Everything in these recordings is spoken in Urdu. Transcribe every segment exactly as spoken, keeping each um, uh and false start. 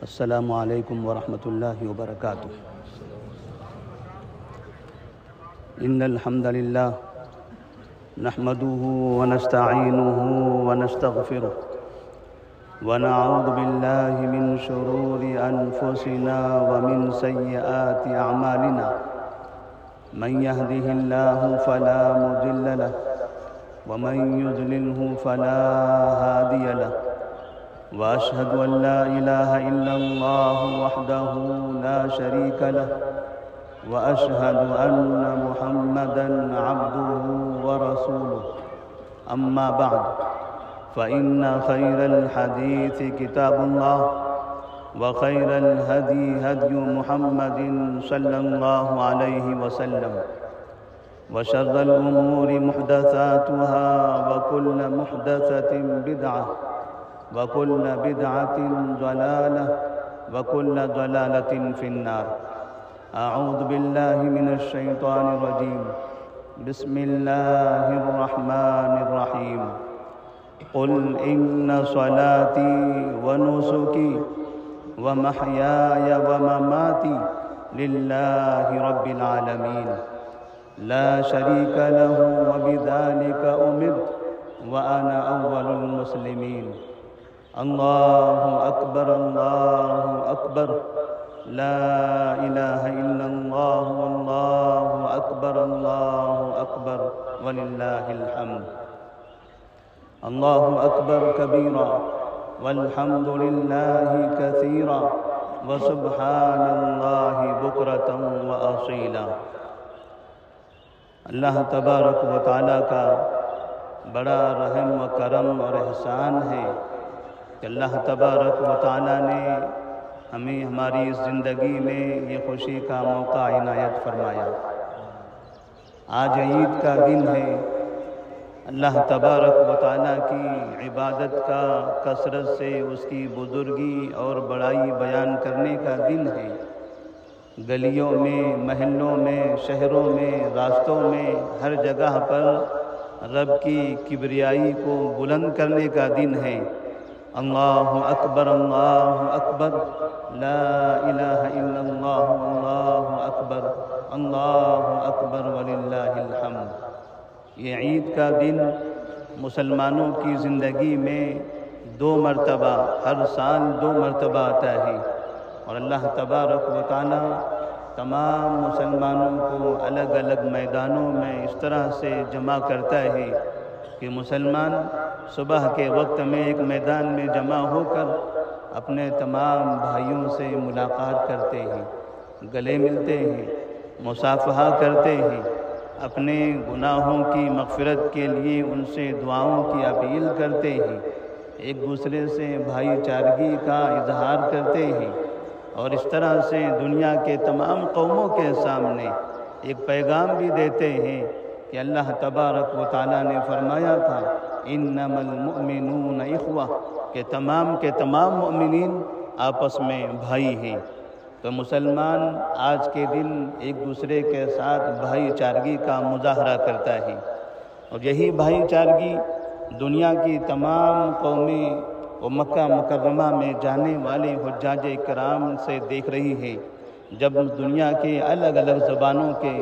السلام علیکم ورحمۃ اللہ وبرکاتہ۔ ان الحمد للہ نحمده ونستعینه ونستغفره ونعوذ باللہ من شرور انفسنا ومن سیئات اعمالنا من يهده الله فلا مضل له ومن يضلله فلا هادي له وأشهد أن لا إله إلا الله وحده لا شريك له وأشهد أن محمدًا عبده ورسوله أما بعد فإن خير الحديث كتاب الله وخير الهدي هدي محمد صلى الله عليه وسلم وشر الأمور محدثاتها وكل محدثة بدعة وَكُلَّ بِدْعَةٍ ضَلَالَةٍ وَكُلَّ ضَلَالَةٍ فِي النَّارِ۔ اعوذ باللہ من الشیطان الرجیم، بسم اللہ الرحمن الرحیم۔ قل ان صلاتي ونسكي ومحياي ومماتي لله رب العالمين لا شريك له وبذلك أمرت وأنا أول المسلمين۔ اللہ اکبر اللہ اکبر، لا الہ الا اللہ واللہ اکبر اللہ اکبر وللہ الحمد۔ اللہ اکبر کبیرا والحمد للہ کثیرا وسبحان اللہ بکرۃ واصیلا۔ اللہ تبارک و تعالیٰ کا بڑا رحم و کرم اور احسان ہے کہ اللہ تبارک و تعالیٰ نے ہمیں ہماری اس زندگی میں یہ خوشی کا موقع عنایت فرمایا۔ آج عید کا دن ہے، اللہ تبارک و تعالیٰ کی عبادت کا کثرت سے اس کی بزرگی اور بڑائی بیان کرنے کا دن ہے۔ گلیوں میں، محلوں میں، شہروں میں، راستوں میں، ہر جگہ پر رب کی کبریائی کو بلند کرنے کا دن ہے۔ اللہ اکبر اللہ اکبر، لا الہ الا اللہ اللہ اکبر اللہ اکبر وللہ الحمد۔ یہ عید کا دن مسلمانوں کی زندگی میں دو مرتبہ، ہر سال دو مرتبہ آتا ہے، اور اللہ تبارک و تعالی تمام مسلمانوں کو الگ الگ میدانوں میں اس طرح سے جمع کرتا ہے کہ مسلمان صبح کے وقت میں ایک میدان میں جمع ہو کر اپنے تمام بھائیوں سے ملاقات کرتے ہیں، گلے ملتے ہیں، مصافحہ کرتے ہیں، اپنے گناہوں کی مغفرت کے لیے ان سے دعاؤں کی اپیل کرتے ہیں، ایک دوسرے سے بھائی چارگی کا اظہار کرتے ہیں، اور اس طرح سے دنیا کے تمام قوموں کے سامنے ایک پیغام بھی دیتے ہیں کہ اللہ تبارک و تعالیٰ نے فرمایا تھا انما المؤمنون اخوہ، کہ تمام کے تمام مؤمنین آپس میں بھائی ہیں۔ تو مسلمان آج کے دن ایک دوسرے کے ساتھ بھائی چارگی کا مظاہرہ کرتا ہے، اور یہی بھائی چارگی دنیا کی تمام قومیں و مکہ مکرمہ میں جانے والے حجاج کرام سے دیکھ رہی ہے۔ جب دنیا کے الگ الگ زبانوں کے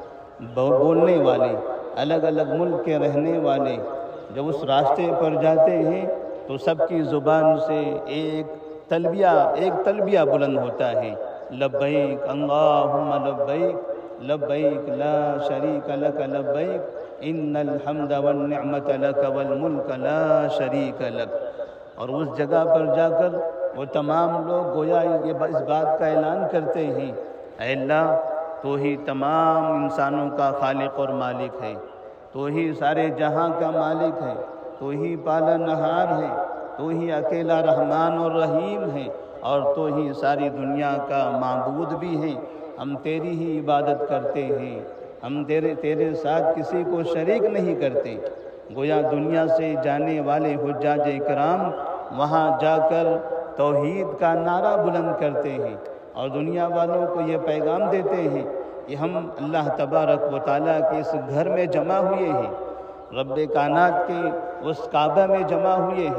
بولنے والے، الگ الگ ملک کے رہنے والے جب اس راستے پر جاتے ہیں تو سب کی زبان سے ایک تلبیہ ایک تلبیہ بلند ہوتا ہے، لبیک اللہم لبیک لبیک لا شریک لک لبیک ان الحمد والنعمت لک والملک لا شریک لک۔ اور اس جگہ پر جا کر وہ تمام لوگ گویا اس بات کا اعلان کرتے ہیں، اے اللہ تو ہی تمام انسانوں کا خالق اور مالک ہے، تو ہی سارے جہاں کا مالک ہے، تو ہی پالنہار ہے، تو ہی اکیلا رحمان اور رحیم ہے، اور تو ہی ساری دنیا کا معبود بھی ہے۔ ہم تیری ہی عبادت کرتے ہیں، ہم تیرے تیرے ساتھ کسی کو شریک نہیں کرتے۔ گویا دنیا سے جانے والے حجاج کرام وہاں جا کر توحید کا نعرہ بلند کرتے ہیں، اور دنیا والوں کو یہ پیغام دیتے ہیں کہ ہم اللہ تبارک و تعالیٰ کے اس گھر میں جمع ہوئے ہیں، رب کائنات کے اس کعبہ میں جمع ہوئے ہیں،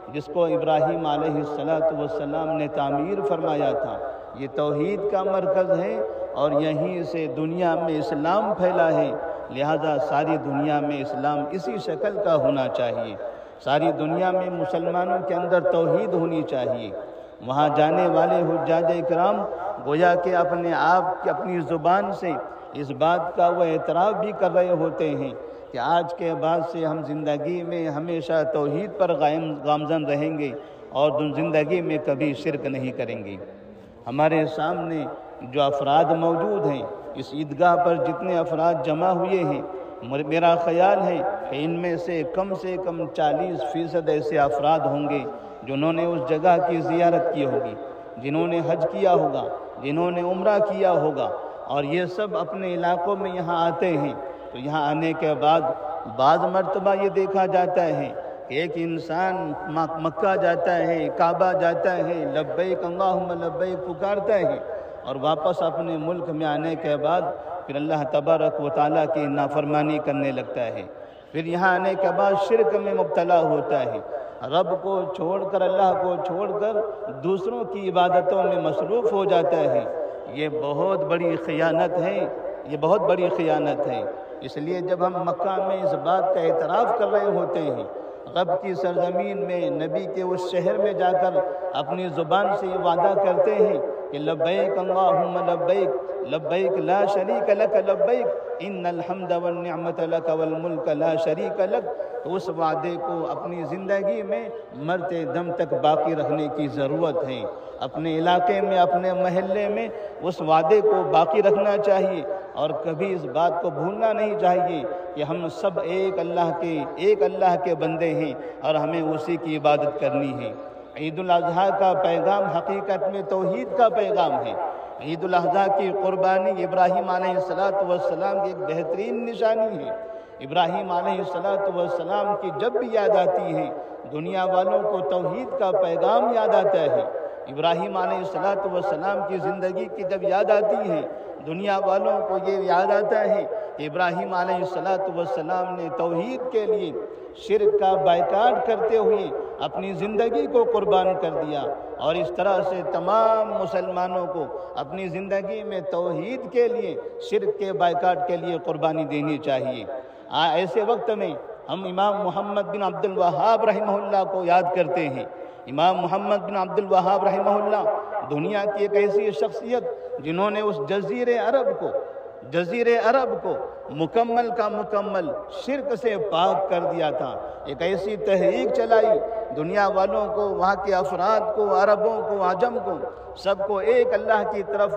جس کو ابراہیم علیہ السلام نے تعمیر فرمایا تھا، یہ توحید کا مرکز ہے اور یہیں سے دنیا میں اسلام پھیلا ہے، لہذا ساری دنیا میں اسلام اسی شکل کا ہونا چاہیے، ساری دنیا میں مسلمانوں کے اندر توحید ہونی چاہیے۔ وہاں جانے والے حجاج اکرام گویا کہ اپنے آپ کی اپنی زبان سے اس بات کا وہ اعتراف بھی کر رہے ہوتے ہیں کہ آج کے بعد سے ہم زندگی میں ہمیشہ توحید پر گامزن رہیں گے اور زندگی میں کبھی شرک نہیں کریں گے۔ ہمارے سامنے جو افراد موجود ہیں، اس عیدگاہ پر جتنے افراد جمع ہوئے ہیں، میرا خیال ہے کہ ان میں سے کم سے کم چالیس فیصد ایسے افراد ہوں گے جنہوں نے اس جگہ کی زیارت کی ہوگی، جنہوں نے حج کیا ہوگا، جنہوں نے عمرہ کیا ہوگا، اور یہ سب اپنے علاقوں میں یہاں آتے ہیں۔ تو یہاں آنے کے بعد بعض مرتبہ یہ دیکھا جاتا ہے کہ ایک انسان مکہ جاتا ہے، کعبہ جاتا ہے، لبیک اللہم لبیک پکارتا ہے، اور واپس اپنے ملک میں آنے کے بعد پھر اللہ تبارک و تعالیٰ کی نافرمانی کرنے لگتا ہے، پھر یہاں آنے کے بعد شرک میں مبتلا ہوتا ہے، رب کو چھوڑ کر، اللہ کو چھوڑ کر دوسروں کی عبادتوں میں مصروف ہو جاتا ہے۔ یہ بہت بڑی خیانت ہے، یہ بہت بڑی خیانت ہے۔ اس لیے جب ہم مکہ میں اس بات کا اعتراف کر رہے ہوتے ہیں، رب کی سرزمین میں، نبی کے اس شہر میں جا کر اپنی زبان سے یہ وعدہ کرتے ہیں کہ لبیک اللہم لبیک لبیک لا شریک لک لبیک ان الحمد والنعمت لک والملک لا شریک لک، تو اس وعدے کو اپنی زندگی میں مرتے دم تک باقی رکھنے کی ضرورت ہے۔ اپنے علاقے میں، اپنے محلے میں اس وعدے کو باقی رکھنا چاہیے، اور کبھی اس بات کو بھولنا نہیں چاہیے کہ ہم سب ایک اللہ کے ایک اللہ کے بندے ہیں اور ہمیں اسی کی عبادت کرنی ہے۔ عید الاضحیٰ کا پیغام حقیقت میں توحید کا پیغام ہے۔ عید الاضحیٰ کی قربانی ابراہیم علیہ السلام کی ایک بہترین نشانی ہے۔ ابراہیم علیہ السلام کی جب بھی یاد آتی ہے، دنیا والوں کو توحید کا پیغام یاد آتا ہے۔ ابراہیم علیہ السلام کی زندگی کی جب یاد آتی ہے، دنیا والوں کو یہ یاد آتا ہے کہ ابراہیم علیہ السلام نے توحید کے لیے شرک کا بائیکاٹ کرتے ہوئے اپنی زندگی کو قربان کر دیا، اور اس طرح سے تمام مسلمانوں کو اپنی زندگی میں توحید کے لیے، شرک کے بائیکاٹ کے لیے قربانی دینی چاہیے۔ ایسے وقت میں ہم امام محمد بن عبد الوہاب رحمہ اللہ کو یاد کرتے ہیں۔ امام محمد بن عبد الوہاب رحمہ اللہ دنیا کی ایک ایسی شخصیت جنہوں نے اس جزیر عرب کو جزیر عرب کو مکمل کا مکمل شرک سے پاک کر دیا تھا۔ ایک ایسی تحریک چلائی، دنیا والوں کو، وہاں کے افراد کو، عربوں کو، عجم کو، سب کو ایک اللہ کی طرف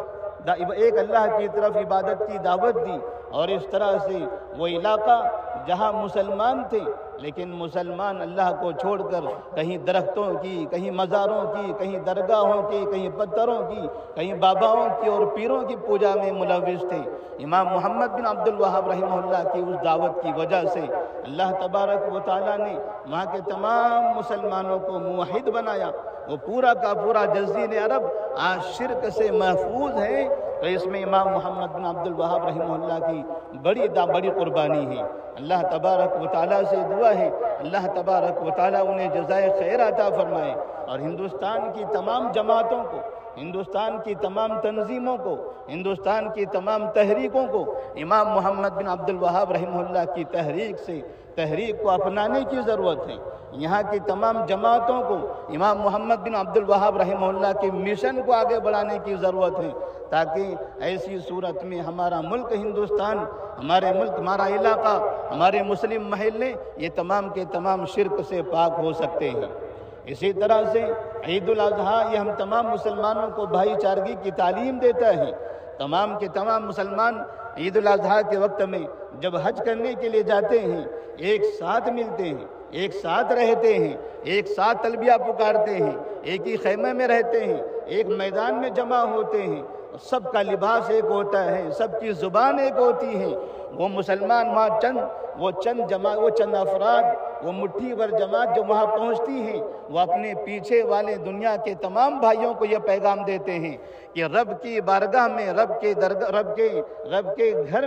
ایک اللہ کی طرف عبادت کی دعوت دی، اور اس طرح سے وہ علاقہ جہاں مسلمان تھے لیکن مسلمان اللہ کو چھوڑ کر کہیں درختوں کی، کہیں مزاروں کی، کہیں درگاہوں کی، کہیں پتھروں کی، کہیں باباؤں کی اور پیروں کی پوجا میں ملوث تھے۔ امام محمد بن عبد الوہاب رحمہ اللہ کی اس دعوت کی وجہ سے اللہ تبارک و تعالیٰ نے وہاں کے تمام مسلمانوں کو موحد بنایا۔ وہ پورا کا پورا جزیر عرب آج شرک سے محفوظ ہے، تو اس میں امام محمد بن عبد الوہاب رحمہ اللہ کی بڑی دا بڑی قربانی ہے۔ اللہ تبارک و تعالیٰ سے دعا ہے اللہ تبارک و تعالیٰ انہیں جزائے خیر عطا فرمائے، اور ہندوستان کی تمام جماعتوں کو، ہندوستان کی تمام تنظیموں کو، ہندوستان کی تمام تحریکوں کو امام محمد بن عبد الوہاب رحمہ اللہ کی تحریک سے تحریک کو اپنانے کی ضرورت ہے۔ یہاں کی تمام جماعتوں کو امام محمد بن عبد الوہاب رحمہ اللہ کے مشن کو آگے بڑھانے کی ضرورت ہے، تاکہ ایسی صورت میں ہمارا ملک ہندوستان، ہمارے ملک، ہمارا علاقہ، ہمارے مسلم محلے، یہ تمام کے تمام شرک سے پاک ہو سکتے ہیں۔ اسی طرح سے عید الاضحیٰ یہ ہم تمام مسلمانوں کو بھائی چارگی کی تعلیم دیتا ہے۔ تمام کے تمام مسلمان عید الاضحیٰ کے وقت میں جب حج کرنے کے لیے جاتے ہیں، ایک ساتھ ملتے ہیں، ایک ساتھ رہتے ہیں، ایک ساتھ تلبیہ پکارتے ہیں، ایک ہی خیمے میں رہتے ہیں، ایک میدان میں جمع ہوتے ہیں، سب کا لباس ایک ہوتا ہے، سب کی زبان ایک ہوتی ہے۔ وہ مسلمان وہاں چند وہ چند جماع وہ چند افراد، وہ مٹھی بھر جماعت جو وہاں پہنچتی ہیں، وہ اپنے پیچھے والے دنیا کے تمام بھائیوں کو یہ پیغام دیتے ہیں کہ رب کی بارگاہ میں، رب کے درگاہ رب کے رب کے گھر میں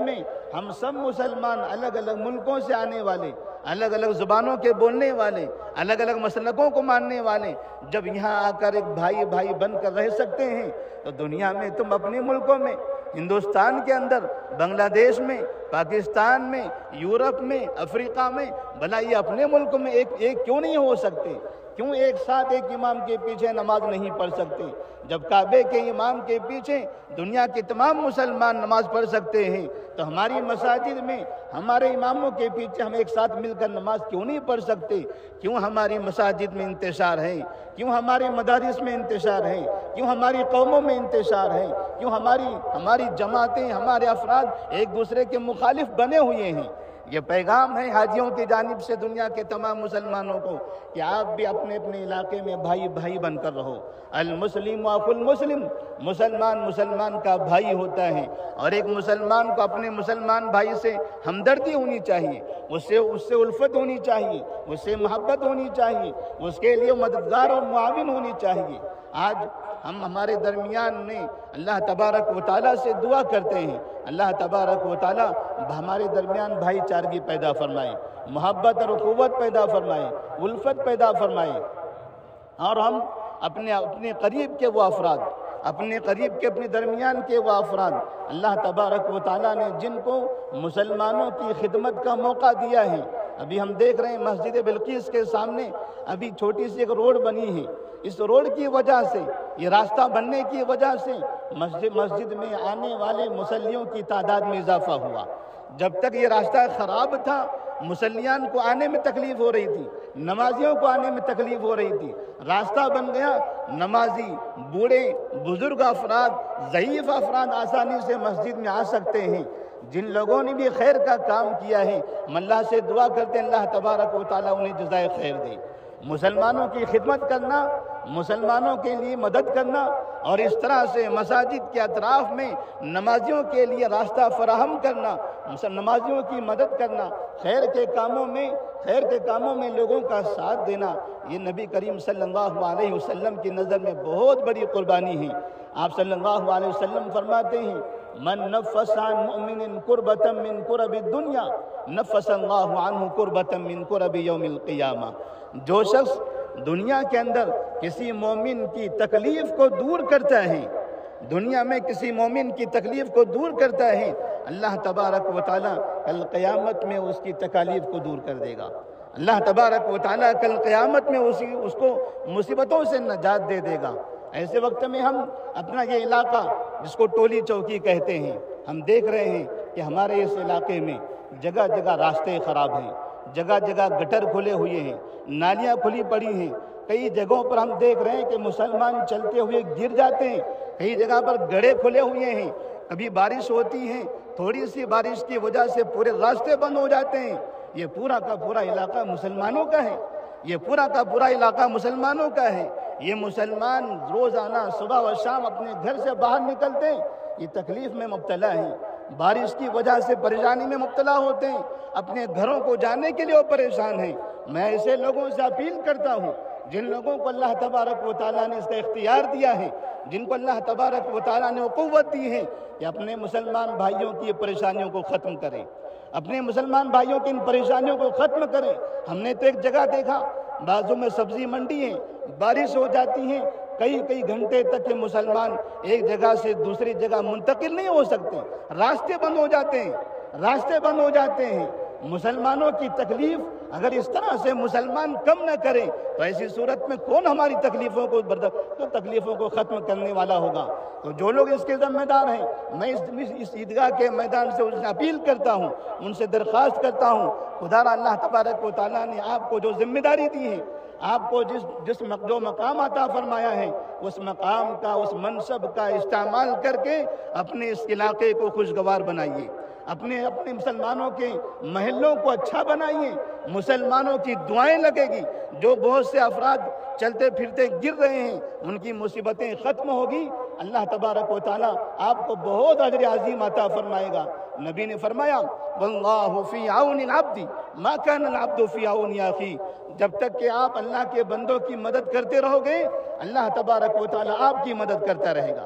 ہم سب مسلمان الگ الگ ملکوں سے آنے والے، الگ الگ زبانوں کے بولنے والے، الگ الگ مسلکوں کو ماننے والے جب یہاں آ کر ایک بھائی بھائی بن کر رہ سکتے ہیں تو دنیا میں تم اپنے ملکوں میں، ہندوستان کے اندر، بنگلہ دیش میں، پاکستان میں، یورپ میں، افریقہ میں، بھلا یہ اپنے ملک میں ایک ایک کیوں نہیں ہو سکتے؟ کیوں ایک ساتھ ایک امام کے پیچھے نماز نہیں پڑھ سکتے؟ جب کعبے کے امام کے پیچھے دنیا کے تمام مسلمان نماز پڑھ سکتے ہیں تو ہماری مساجد میں ہمارے اماموں کے پیچھے ہم ایک ساتھ مل کر نماز کیوں نہیں پڑھ سکتے؟ کیوں ہماری مساجد میں انتشار ہے؟ کیوں ہمارے مدارس میں انتشار ہے؟ کیوں ہماری قوموں میں انتشار ہے؟ کیوں ہماری ہماری جماعتیں، ہمارے افراد ایک دوسرے کے مخالف بنے ہوئے ہیں؟ یہ پیغام ہے حاجیوں کی جانب سے دنیا کے تمام مسلمانوں کو کہ آپ بھی اپنے اپنے علاقے میں بھائی بھائی بن کر رہو۔ المسلم اخو المسلم، مسلمان مسلمان کا بھائی ہوتا ہے، اور ایک مسلمان کو اپنے مسلمان بھائی سے ہمدردی ہونی چاہیے، اس سے اس سے الفت ہونی چاہیے، اس سے محبت ہونی چاہیے، اس کے لیے مددگار اور معاون ہونی چاہیے۔ آج ہم ہمارے درمیان میں اللہ تبارک و تعالیٰ سے دعا کرتے ہیں، اللہ تبارک و تعالیٰ ہمارے درمیان بھائی چارگی پیدا فرمائے، محبت اور قوت پیدا فرمائے، الفت پیدا فرمائے، اور ہم اپنے اپنے قریب کے وہ افراد، اپنے قریب کے اپنے درمیان کے وہ افراد اللہ تبارک و تعالیٰ نے جن کو مسلمانوں کی خدمت کا موقع دیا ہے۔ ابھی ہم دیکھ رہے ہیں مسجد بلقیس کے سامنے ابھی چھوٹی سی ایک روڈ بنی ہے، اس روڈ کی وجہ سے، یہ راستہ بننے کی وجہ سے مسجد مسجد میں آنے والے مصلیوں کی تعداد میں اضافہ ہوا۔ جب تک یہ راستہ خراب تھا مصلیان کو آنے میں تکلیف ہو رہی تھی، نمازیوں کو آنے میں تکلیف ہو رہی تھی۔ راستہ بن گیا، نمازی، بوڑھے، بزرگ افراد، ضعیف افراد آسانی سے مسجد میں آ سکتے ہیں۔ جن لوگوں نے بھی خیر کا کام کیا ہے ہم اللہ سے دعا کرتے ہیں اللہ تبارک و تعالیٰ انہیں جزائے خیر دے۔ مسلمانوں کی خدمت کرنا، مسلمانوں کے لیے مدد کرنا، اور اس طرح سے مساجد کے اطراف میں نمازیوں کے لیے راستہ فراہم کرنا، نمازیوں کی مدد کرنا، خیر کے کاموں میں خیر کے کاموں میں لوگوں کا ساتھ دینا، یہ نبی کریم صلی اللہ علیہ وسلم کی نظر میں بہت بڑی قربانی ہے۔ آپ صلی اللہ علیہ وسلم فرماتے ہیں من نفس عن مؤمن کربۃ من کرب الدنیا نفس اللہ عنہ کربۃ من کرب یوم القیامہ۔ جو شخص دنیا کے اندر کسی مومن کی تکلیف کو دور کرتا ہے، دنیا میں کسی مومن کی تکلیف کو دور کرتا ہے، اللہ تبارک و تعالیٰ کل قیامت میں اس کی تکالیف کو دور کر دے گا۔ اللہ تبارک و تعالیٰ کل قیامت میں اسی اس کو مصیبتوں سے نجات دے دے گا۔ ایسے وقت میں ہم اپنا یہ علاقہ جس کو ٹولی چوکی کہتے ہیں، ہم دیکھ رہے ہیں کہ ہمارے اس علاقے میں جگہ جگہ راستے خراب ہیں، جگہ جگہ گٹر کھلے ہوئے ہیں، نالیاں کھلی پڑی ہیں، کئی جگہوں پر ہم دیکھ رہے ہیں کہ مسلمان چلتے ہوئے گر جاتے ہیں، کئی جگہ پر گڑھے کھلے ہوئے ہیں، کبھی بارش ہوتی ہے، تھوڑی سی بارش کی وجہ سے پورے راستے بند ہو جاتے ہیں۔ یہ پورا کا پورا علاقہ مسلمانوں کا ہے، یہ پورا کا پورا علاقہ مسلمانوں کا ہے۔ یہ مسلمان روزانہ صبح و شام اپنے گھر سے باہر نکلتے ہیں، یہ تکلیف میں مبتلا ہیں، بارش کی وجہ سے پریشانی میں مبتلا ہوتے ہیں، اپنے گھروں کو جانے کے لیے وہ پریشان ہیں۔ میں ایسے لوگوں سے اپیل کرتا ہوں جن لوگوں کو اللہ تبارک و تعالیٰ نے اس کا اختیار دیا ہے، جن کو اللہ تبارک و تعالیٰ نے وہ قوت دی ہے کہ اپنے مسلمان بھائیوں کی پریشانیوں کو ختم کریں، اپنے مسلمان بھائیوں کی ان پریشانیوں کو ختم کریں۔ ہم نے تو ایک جگہ دیکھا، بازو میں سبزی منڈی ہے، بارش ہو جاتی ہے، کئی کئی گھنٹے تک کے مسلمان ایک جگہ سے دوسری جگہ منتقل نہیں ہو سکتے، راستے بند ہو جاتے ہیں، راستے بند ہو جاتے ہیں۔ مسلمانوں کی تکلیف اگر اس طرح سے مسلمان کم نہ کریں تو ایسی صورت میں کون ہماری تکلیفوں کو برداشت تو تکلیفوں کو ختم کرنے والا ہوگا؟ تو جو لوگ اس کے ذمہ دار ہیں، میں اس اس عیدگاہ کے میدان سے ان سے اپیل کرتا ہوں، ان سے درخواست کرتا ہوں، خدا را اللہ تبارک و تعالیٰ نے آپ کو جو ذمہ داری دی ہے، آپ کو جس جس جو مقام عطا فرمایا ہے، اس مقام کا، اس منصب کا استعمال کر کے اپنے اس علاقے کو خوشگوار بنائیے، اپنے اپنے مسلمانوں کے محلوں کو اچھا بنائیے، مسلمانوں کی دعائیں لگے گی، جو بہت سے افراد چلتے پھرتے گر رہے ہیں ان کی مصیبتیں ختم ہوگی، اللہ تبارک و تعالیٰ آپ کو بہت اجر عظیم عطا فرمائے گا۔ نبی نے فرمایا واللہ فی عون العبد ما کان العبد فی عون اخیہ، جب تک کہ آپ اللہ کے بندوں کی مدد کرتے رہو گے اللہ تبارک و تعالیٰ آپ کی مدد کرتا رہے گا،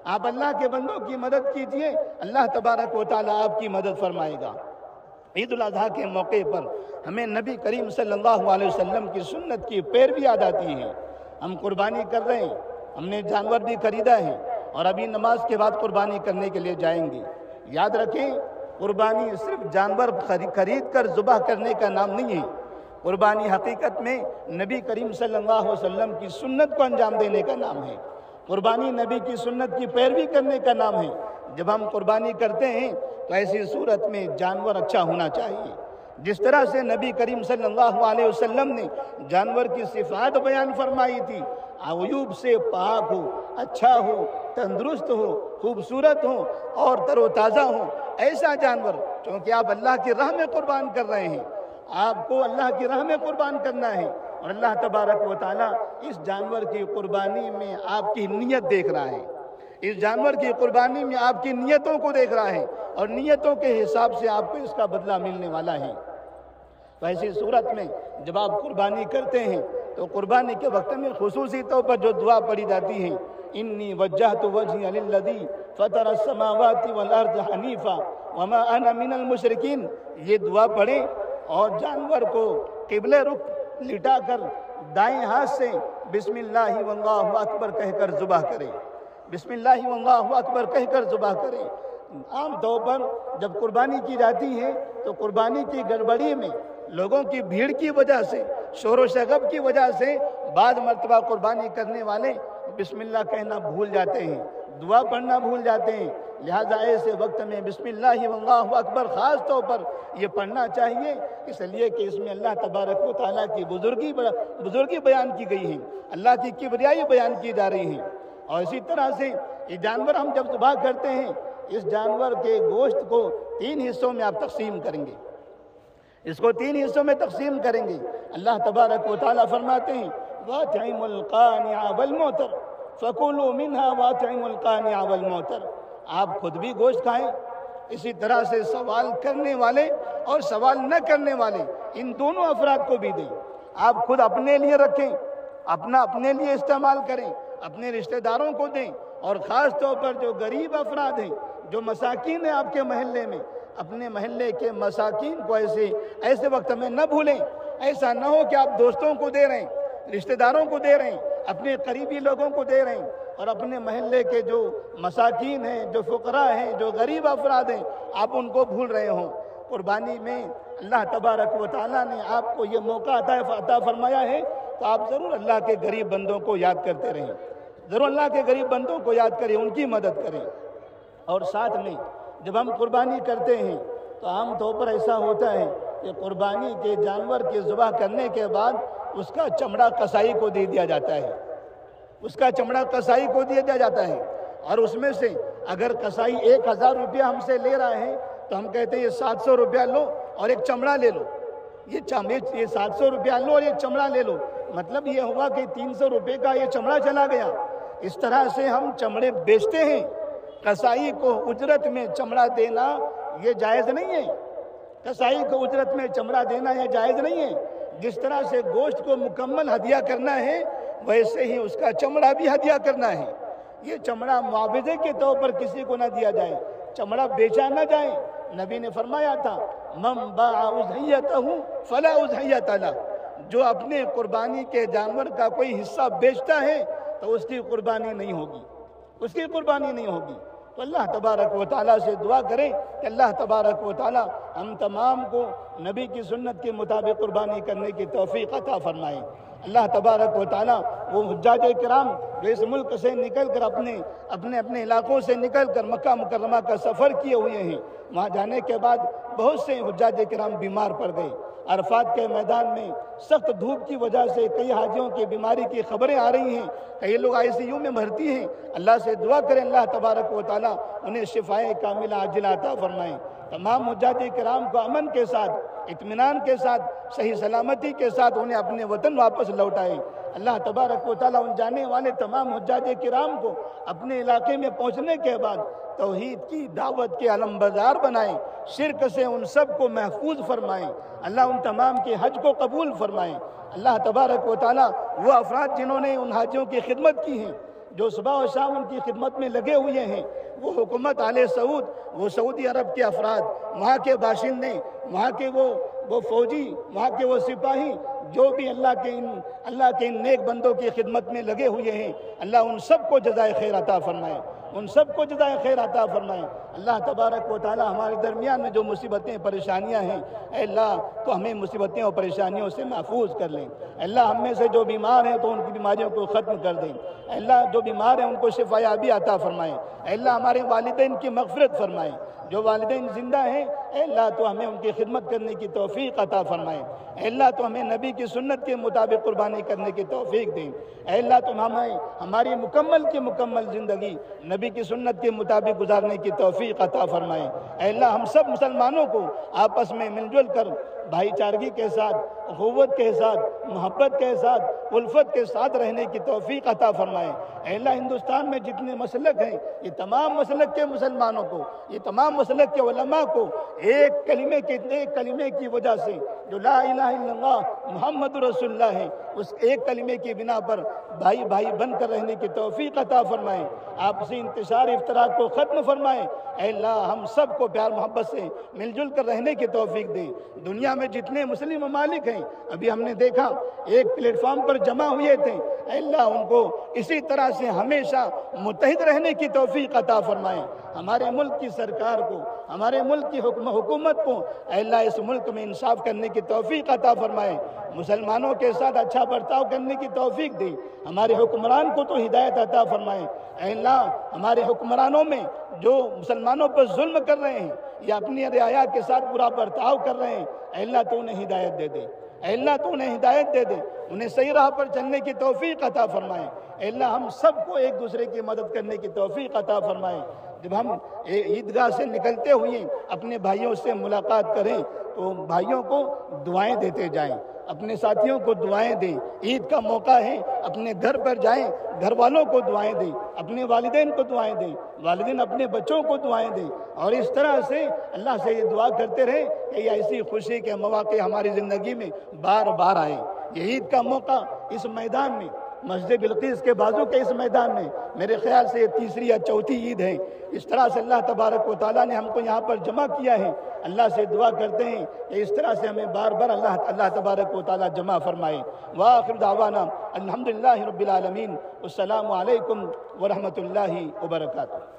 آپ اللہ کے بندوں کی مدد کیجئے، اللہ تبارک و تعالیٰ آپ کی مدد فرمائے گا۔ عید الاضحیٰ کے موقع پر ہمیں نبی کریم صلی اللہ علیہ وسلم کی سنت کی پیروی یاد آتی ہے۔ ہم قربانی کر رہے ہیں، ہم نے جانور بھی خریدا ہے اور ابھی نماز کے بعد قربانی کرنے کے لیے جائیں گے۔ یاد رکھیں، قربانی صرف جانور خرید کر ذبح کرنے کا نام نہیں ہے۔ قربانی حقیقت میں نبی کریم صلی اللہ علیہ وسلم کی سنت کو انجام دینے کا نام ہے۔ قربانی نبی کی سنت کی پیروی کرنے کا نام ہے۔ جب ہم قربانی کرتے ہیں تو ایسی صورت میں جانور اچھا ہونا چاہیے۔ جس طرح سے نبی کریم صلی اللہ علیہ وسلم نے جانور کی صفات بیان فرمائی تھی، عیوب سے پاک ہو، اچھا ہو، تندرست ہو، خوبصورت ہو اور تر و تازہ ہو، ایسا جانور، چونکہ آپ اللہ کی راہ میں قربان کر رہے ہیں، آپ کو اللہ کی راہ میں قربان کرنا ہے، اور اللہ تبارک و تعالیٰ اس جانور کی قربانی میں آپ کی نیت دیکھ رہا ہے۔ اس جانور کی قربانی میں آپ کی نیتوں کو دیکھ رہا ہے، اور نیتوں کے حساب سے آپ کو اس کا بدلہ ملنے والا ہے۔ تو ایسی صورت میں جب آپ قربانی کرتے ہیں تو قربانی کے وقت میں خصوصی طور پر جو دعا پڑھی جاتی ہے، انی وجہت وجہی للذی فطر السماوات والارض حنیفا وما انا من المشرکین، یہ دعا پڑھیں اور جانور کو قبلہ رخ لٹا کر دائیں ہاتھ سے بسم اللہ واللہ اکبر کہہ کر ذبح کریں، بسم اللہ واللہ اکبر کہہ کر ذبح کریں۔ عام طور پر جب قربانی کی جاتی ہے تو قربانی کی گڑبڑی میں لوگوں کی بھیڑ کی وجہ سے، شور و شغب کی وجہ سے بعض مرتبہ قربانی کرنے والے بسم اللہ کہنا بھول جاتے ہیں، دعا پڑھنا بھول جاتے ہیں۔ لہذا ایسے وقت میں بسم اللہ واللہ اکبر خاص طور پر یہ پڑھنا چاہیے، اس لیے کہ اس میں اللہ تبارک و تعالیٰ کی بزرگی بزرگی بیان کی گئی ہے، اللہ کی کبریائی بیان کی جا رہی ہے۔ اور اسی طرح سے یہ جانور ہم جب ذبح کرتے ہیں، اس جانور کے گوشت کو تین حصوں میں آپ تقسیم کریں گے، اس کو تین حصوں میں تقسیم کریں گے۔ اللہ تبارک و تعالیٰ فرماتے ہیں وَأَطْعِمُوا الْقَانِعَ وَالْمُعْتَرَ فَكُلُوا مِنْهَا وَأَطْعِمُوا الْقَانِعَ وَالْمُعْتَرَ، آپ خود بھی گوشت کھائیں، اسی طرح سے سوال کرنے والے اور سوال نہ کرنے والے ان دونوں افراد کو بھی دیں۔ آپ خود اپنے لیے رکھیں، اپنا اپنے لیے استعمال کریں، اپنے رشتہ داروں کو دیں، اور خاص طور پر جو غریب افراد ہیں، جو مساکین ہیں آپ کے محلے میں، اپنے محلے کے مساکین کو ایسے ایسے وقت میں نہ بھولیں۔ ایسا نہ ہو کہ آپ دوستوں کو دے رہے ہیں، رشتہ داروں کو دے رہے ہیں، اپنے قریبی لوگوں کو دے رہے ہیں، اور اپنے محلے کے جو مساکین ہیں، جو فقراء ہیں، جو غریب افراد ہیں، آپ ان کو بھول رہے ہوں۔ قربانی میں اللہ تبارک و تعالیٰ نے آپ کو یہ موقع عطا فرمایا ہے، تو آپ ضرور اللہ کے غریب بندوں کو یاد کرتے رہیں، ضرور اللہ کے غریب بندوں کو یاد کریں، ان کی مدد کریں۔ اور ساتھ میں جب ہم قربانی کرتے ہیں تو عام طور پر ایسا ہوتا ہے کہ قربانی کے جانور کے ذبح کرنے کے بعد اس کا چمڑا قصائی کو دے دیا جاتا ہے، اس کا چمڑا قصائی کو دے دیا جاتا ہے، اور اس میں سے اگر قصائی ایک ہزار روپیہ ہم سے لے رہا ہے تو ہم کہتے ہیں یہ سات سو روپیہ لو اور ایک چمڑا لے لو، یہ یہ سات سو روپیہ لو اور ایک چمڑا لے لو، مطلب یہ ہوا کہ تین سو روپے کا یہ چمڑا چلا گیا۔ اس طرح سے ہم چمڑے بیچتے ہیں، قصائی کو اجرت میں چمڑا دینا یہ جائز نہیں ہے، قصائی کو اجرت میں چمڑا دینا یہ جائز نہیں ہے۔ جس طرح سے گوشت کو مکمل ہدیہ کرنا ہے، ویسے ہی اس کا چمڑا بھی ہدیہ کرنا ہے۔ یہ چمڑا معاوضے کے طور پر کسی کو نہ دیا جائے، چمڑا بیچا نہ جائے۔ نبی نے فرمایا تھا من باع اضحیتہ فلا اضحیۃ لہ، جو اپنے قربانی کے جانور کا کوئی حصہ بیچتا ہے تو اس کی قربانی نہیں ہوگی، اس کی قربانی نہیں ہوگی۔ تو اللہ تبارک و تعالیٰ سے دعا کریں کہ اللہ تبارک و تعالیٰ ہم تمام کو نبی کی سنت کے مطابق قربانی کرنے کی توفیق عطا فرمائے۔ اللہ تبارک و تعالیٰ وہ حجاج کرام جو اس ملک سے نکل کر اپنے اپنے اپنے علاقوں سے نکل کر مکہ مکرمہ کا سفر کیے ہوئے ہیں، وہاں جانے کے بعد بہت سے حجاج کرام بیمار پڑ گئے۔ عرفات کے میدان میں سخت دھوپ کی وجہ سے کئی حاجیوں کی بیماری کی خبریں آ رہی ہیں، کئی لوگ آئی سی یو میں بھرتی ہیں۔ اللہ سے دعا کریں اللہ تبارک و تعالیٰ انہیں شفائے کاملہ عاجلہ عطا فرمائیں۔ تمام حجاج کرام کو امن کے ساتھ، اطمینان کے ساتھ، صحیح سلامتی کے ساتھ انہیں اپنے وطن واپس لوٹائیں۔ اللہ تبارک و تعالیٰ ان جانے والے تمام حجاج کرام کو اپنے علاقے میں پہنچنے کے بعد توحید کی دعوت کے علمبردار بنائیں، شرک سے ان سب کو محفوظ فرمائیں۔ اللہ ان تمام کے حج کو قبول فرمائیں۔ اللہ تبارک و تعالیٰ وہ افراد جنہوں نے ان حاجیوں کی خدمت کی ہیں، جو صبح و شام ان کی خدمت میں لگے ہوئے ہیں، وہ حکومت آل سعود، وہ سعودی عرب کے افراد، وہاں کے باشندے، وہاں کے وہ وہ فوجی، وہاں کے وہ سپاہی، جو بھی اللہ کے ان اللہ کے ان نیک بندوں کی خدمت میں لگے ہوئے ہیں، اللہ ان سب کو جزائے خیر عطا فرمائے، ان سب کو جزائے خیر عطا فرمائے۔ اللہ تبارک و تعالی ہمارے درمیان میں جو مصیبتیں پریشانیاں ہیں، اے اللہ تو ہمیں مصیبتیں اور پریشانیوں سے محفوظ کر لیں۔ اے اللہ ہم میں سے جو بیمار ہیں تو ان کی بیماریوں کو ختم کر دیں۔ اے اللہ جو بیمار ہیں ان کو شفا یابی عطا فرمائیں۔ اے اللہ ہمارے والدین کی مغفرت فرمائیں۔ جو والدین زندہ ہیں، اے اللہ تو ہمیں ان کی خدمت کرنے کی توفیق عطا فرمائیں۔ اے اللہ تو ہمیں نبی کی سنت کے مطابق قربانی کرنے کی توفیق دیں۔ اے اللہ تم ہمیں ہماری مکمل کی مکمل زندگی نبی کی سنت کے مطابق گزارنے کی توفیق عطا فرمائیں۔ اے اللہ ہم سب مسلمانوں کو آپس میں مل جل کر بھائی چارگی کے ساتھ، اخوت کے ساتھ، محبت کے ساتھ، الفت کے ساتھ رہنے کی توفیق عطا فرمائیں۔ اے اللہ ہندوستان میں جتنے مسلک ہیں، یہ تمام مسلک کے مسلمانوں کو، یہ تمام مسلک کے علماء کو ایک کلمے کے ایک کلمے کی وجہ سے جو لا الہ الا اللہ محمد رسول اللہ ہے، اس ایک کلمے کی بنا پر بھائی بھائی بن کر رہنے کی توفیق عطا فرمائیں۔ آپسی انتشار افتراق کو ختم فرمائیں۔ اے اللہ ہم سب کو پیار محبت سے مل جل کر رہنے کی توفیق دیں۔ دنیا میں جتنے مسلم ممالک ہیں، ابھی ہم نے دیکھا ایک پلیٹ فارم پر جمع ہوئے تھے، اے اللہ ان کو اسی طرح سے ہمیشہ متحد رہنے کی توفیق عطا فرمائیں۔ ہمارے ملک کی سرکار کو، ہمارے ملک کی حکم حکومت کو اے اللہ اس ملک میں انصاف کرنے کی توفیق عطا فرمائیں۔ مسلمانوں کے ساتھ اچھا برتاؤ کرنے کی توفیق دیں۔ ہمارے حکمران کو تو ہدایت عطا فرمائیں۔ اے اللہ ہمارے حکمرانوں میں جو مسلمانوں پر ظلم کر رہے ہیں یا اپنی رعایا کے ساتھ برا برتاؤ کر رہے ہیں، اے اللہ تو انہیں ہدایت دے دے۔ اے اللہ تو انہیں ہدایت دے دے، انہیں صحیح راہ پر چلنے کی توفیق عطا فرمائیں۔ اے اللہ ہم سب کو ایک دوسرے کی مدد کرنے کی توفیق عطا فرمائیں۔ جب ہم عیدگاہ سے نکلتے ہوئے اپنے بھائیوں سے ملاقات کریں تو بھائیوں کو دعائیں دیتے جائیں، اپنے ساتھیوں کو دعائیں دیں۔ عید کا موقع ہے، اپنے گھر پر جائیں، گھر والوں کو دعائیں دیں، اپنے والدین کو دعائیں دیں، والدین اپنے بچوں کو دعائیں دیں، اور اس طرح سے اللہ سے یہ دعا کرتے رہیں کہ یہ ایسی خوشی کے مواقع ہماری زندگی میں بار بار آئیں۔ یہ عید کا موقع اس میدان میں، مسجد بلقیس کے بازو کے اس میدان میں، میرے خیال سے یہ تیسری یا چوتھی عید ہے۔ اس طرح سے اللہ تبارک و تعالیٰ نے ہم کو یہاں پر جمع کیا ہے۔ اللہ سے دعا کرتے ہیں کہ اس طرح سے ہمیں بار بار اللہ اللہ تبارک و تعالیٰ جمع فرمائے۔ وآخر دعوانا الحمدللہ رب العالمین، السلام علیکم ورحمۃ اللہ وبرکاتہ۔